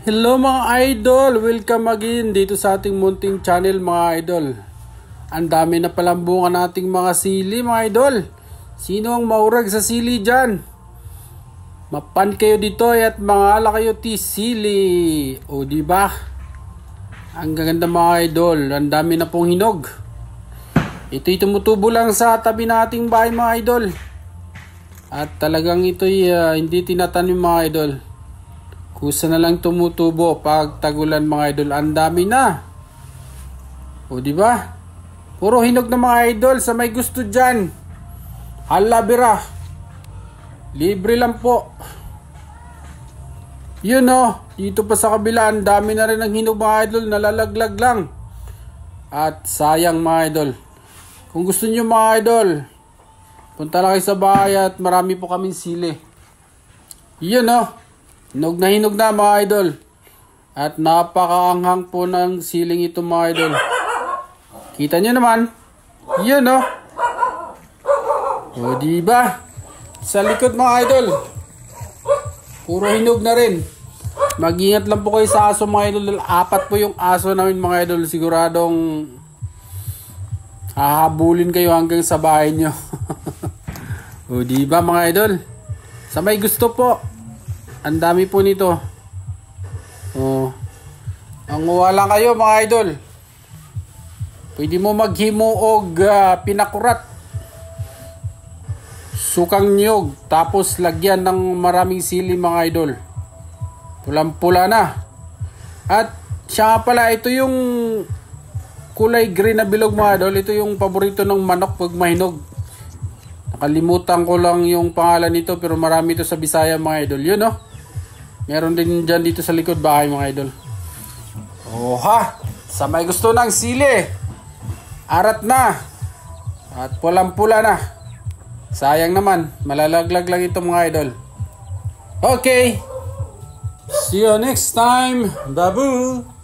Hello mga idol! Welcome again dito sa ating munting channel mga idol. Ang dami na palang bunga nating mga sili mga idol. Sino ang maurag sa sili dyan? Mapan kayo dito at mga ala kayo ti sili. O diba? Ang gaganda mga idol. Ang dami na pong hinog. Ito'y tumutubo lang sa tabi nating bahay mga idol. At talagang ito'y hindi tinatanim mga idol. Kusa na lang tumutubo pag tagulan mga idol. Ang dami na. O di ba? Puro hinog na mga idol. Sa may gusto diyan. Hala bira. Libre lang po. Yun o. Dito pa sa kabila. Ang dami na rin ng hinog mga idol. Nalalaglag lang. At sayang mga idol. Kung gusto niyo mga idol, punta lang kayo sa bahay at marami po kaming sili. Yun o. Hinog na mga idol. At napakaanghang po ng siling ito mga idol. Kita nyo naman. Yan o. O diba? Sa likod mga idol. Puro hinog na rin. Mag-ingat lang po kayo sa aso mga idol. 4 po yung aso namin mga idol. Siguradong hahabulin kayo hanggang sa bahay nyo. O diba mga idol? Sa may gusto po. Ang dami po nito. Oh. Ang lang kayo mga idol. Pwede mo maghimo og pinakurat. Sukang niyog. Tapos lagyan ng maraming sili mga idol. Pulang-pula na. At siya nga pala, ito yung kulay green na bilog mga idol. Ito yung paborito ng manok pag mahinog. Nakalimutan ko lang yung pangalan nito pero marami ito sa Bisaya mga idol. Yun no? Meron din dyan dito sa likod bahay mga idol. Oha! Sa may gusto ng sili. Arat na. At pulang-pula na. Sayang naman. Malalaglag lang ito mga idol. Okay. See you next time. Babu!